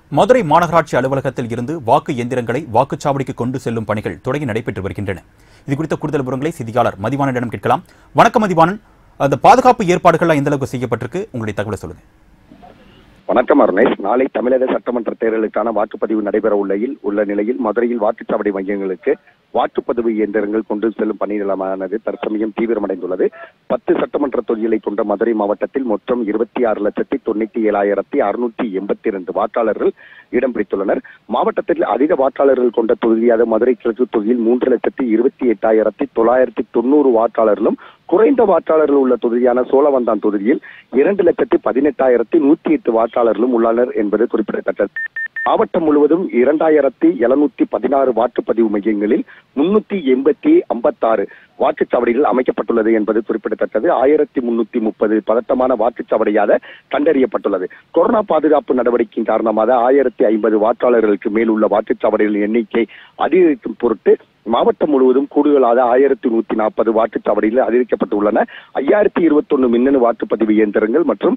மதுரை மாநகராட்சி அலுவலகத்தில் இருந்து வாக்கு இயந்திரங்களை வாக்குச்சாவடிக்கு கொண்டு செல்லும் பணிகள் தொடங்கி நடைபெற்று வருகின்றன. இதுகுறித்த கூடுதல் விவரங்களை செய்தியாளர் மதிவாணனிடம் கேட்கலாம். வணக்கம் மதிவாணன், அந்த பாதுகாப்பு ஏற்பாடுகள் எந்த அளவுக்கு செய்யப்பட்டிருக்கு, உங்களுடைய தகவலை சொல்லுங்க. வணக்கம் அருணேஷ். நாளை தமிழக சட்டமன்ற தேர்தலுக்கான வாக்குப்பதிவு நடைபெற உள்ள நிலையில் மதுரையில் வாக்குச்சாவடி மையங்களுக்கு வாக்குப்பதிவு இயந்திரங்கள் கொண்டு செல்லும் பணிகளமானது தற்சமயம் தீவிரமடைந்துள்ளது. 10 சட்டமன்ற தொகுதிகளை கொண்ட மதுரை மாவட்டத்தில் மொத்தம் 26,97,682 வாக்காளர்கள் இடம் பிடித்துள்ளனர். மாவட்டத்தில் அதிக வாக்காளர்கள் கொண்ட தொகுதியாக மதுரை கிழக்கு தொகுதியில் 3,28,990 வாக்காளர்களும், குறைந்த வாக்காளர்கள் உள்ள தொகுதியான சோழவந்தான் தொகுதியில் 2,18,108 வாக்காளர்களும் உள்ளனர் என்பது குறிப்பிடத்தக்கது. மாவட்டம் முழுவதும் 2,716 வாக்குப்பதிவு மையங்களில் 356 வாக்குச்சாவடிகள் அமைக்கப்பட்டுள்ளது என்பது குறிப்பிடத்தக்கது. 1,330 பதட்டமான வாக்குச்சாவடியாக கண்டறியப்பட்டுள்ளது. கொரோனா பாதுகாப்பு நடவடிக்கையின் காரணமாக 1,050 வாக்காளர்களுக்கு மேல் உள்ள வாக்குச்சாவடிகளின் எண்ணிக்கை அதிகரிக்கும் பொருட்டு மாவட்டம் முழுவதும் கூடுதலாக 1,140 வாக்குச்சாவடிகள் அதிகரிக்கப்பட்டுள்ளன. 5,021 மின்னணு வாக்குப்பதிவு இயந்திரங்கள் மற்றும்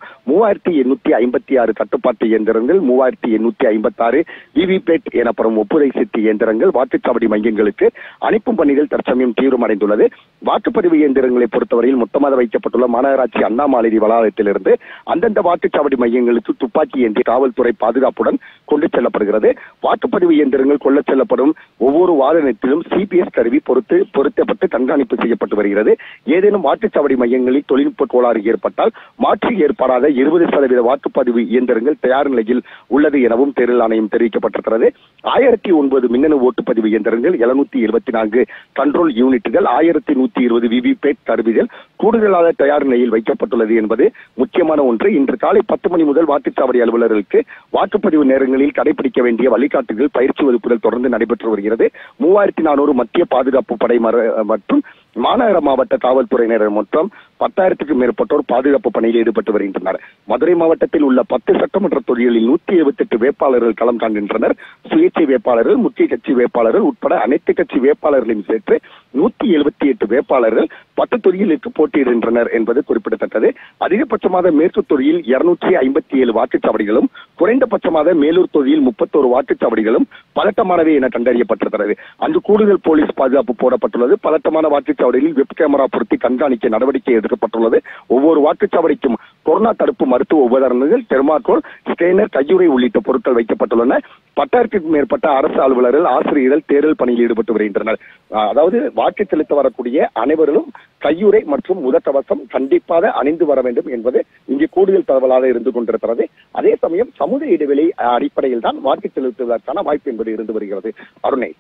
3,856 கட்டுப்பாட்டு இயந்திரங்கள், 3,856 விவிபேட் எனப்படும் ஒப்புதை சீட்டு இயந்திரங்கள் வாக்குச்சாவடி மையங்களுக்கு அனுப்பும் பணிகள் தற்சமயம் தீவிரமடைந்துள்ளது. வாக்குப்பதிவு இயந்திரங்களை பொறுத்தவரையில் மொத்தமாக வைக்கப்பட்டுள்ள மாநகராட்சி அண்ணா மாளிகை வளாகத்திலிருந்து அந்தந்த வாக்குச்சாவடி மையங்களுக்கு துப்பாக்கி ஏந்தி காவல்துறை பாதுகாப்புடன் கொண்டு செல்லப்படுகிறது. வாக்குப்பதிவு இயந்திரங்கள் கொண்டு செல்லப்படும் ஒவ்வொரு வாகனத்திலும் சிபிஎஸ் கருவி பொருத்தப்பட்டு கண்காணிப்பு செய்யப்பட்டு வருகிறது. ஏதேனும் வாக்குச்சாவடி மையங்களில் தொழில்நுட்ப கோளாறு ஏற்பட்டால் மாற்று ஏற்பாடாக 20% வாக்குப்பதிவு இயந்திரங்கள் தயார் நிலையில் உள்ளது எனவும் தேர்தல் ஆணையம் தெரிவிக்கப்பட்டிருக்கிறது. 1,009 மின்னணு ஓட்டுப்பதிவு இயந்திரங்கள், 774 கண்ட்ரோல் யூனிட்டுகள், 1,120 விவிபேட் கருவிகள் கூடுதலாக தயார் நிலையில் வைக்கப்பட்டுள்ளது என்பது முக்கியமான ஒன்று. இன்று காலை 10 மணி முதல் வாக்குச்சாவடி அலுவலர்களுக்கு வாக்குப்பதிவு நேரங்களில் கடைபிடிக்க வேண்டிய வழிகாட்டுதல், பயிற்சி வகுப்புகள் தொடர்ந்து நடைபெற்று வருகிறது. 3,400 மத்திய பாதுகாப்பு படை மற்றும் மாநகர மாவட்ட காவல்துறையினர் மொத்தம் 10,000க்கும் மேற்பட்டோர் பாதுகாப்பு பணியில் ஈடுபட்டு வருகின்றனர். மதுரை மாவட்டத்தில் உள்ள 10 சட்டமன்ற தொகுதிகளில் 178 வேட்பாளர்கள் களம் காண்கின்றனர். சுயேட்சை வேட்பாளர்கள், முக்கிய கட்சி வேட்பாளர்கள் உட்பட அனைத்து கட்சி வேட்பாளர்களையும் சேர்த்து 178 வேட்பாளர்கள் 10 தொகுதிகளுக்கு போட்டியிடுகின்றனர் என்பது குறிப்பிடத்தக்கது. அதிகபட்சமாக மேற்கு தொகுதியில் 257 வாக்குச்சாவடிகளும், குறைந்தபட்சமாக மேலூர் தொகுதியில் 31 வாக்குச்சாவடிகளும் பதட்டமானவை என கண்டறியப்பட்டிருக்கிறது. அங்கு கூடுதல் போலீஸ் பாதுகாப்பு போடப்பட்டுள்ளது. பதட்டமான வாக்குச்சாவடிகளில் வெப் கேமரா பொருத்தி கண்காணிக்க நடவடிக்கை எடுக்கப்பட்டுள்ளது. ஒவ்வொரு வாக்குச்சாவடிக்கும் கொரோனா தடுப்பு மருத்துவ உபகரணங்கள், தெர்மாக்கோல், ஸ்கேனர், கையுறை உள்ளிட்ட பொருட்கள் வைக்கப்பட்டுள்ளன. 10,000க்கும் மேற்பட்ட அரசு அலுவலர்கள், ஆசிரியர்கள் தேர்தல் பணியில் ஈடுபட்டு வருகின்றனர். அதாவது வாக்கு செலுத்த வரக்கூடிய அனைவரும் கையுறை மற்றும் முகக்கவசம் கண்டிப்பாக அணிந்து வர வேண்டும் என்பது இங்கே கூடுதல் தகவலாக இருந்து கொண்டிருக்கிறது. அதே சமயம் சமூக இடைவெளி அடிப்படையில் தான் வாக்கு செலுத்துவதற்கான வாய்ப்பு என்பது இருந்து வருகிறது. அருணை,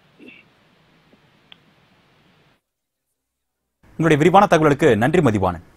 உங்களுடைய விரிவான தகவலுக்கு நன்றி மதிவாணன்.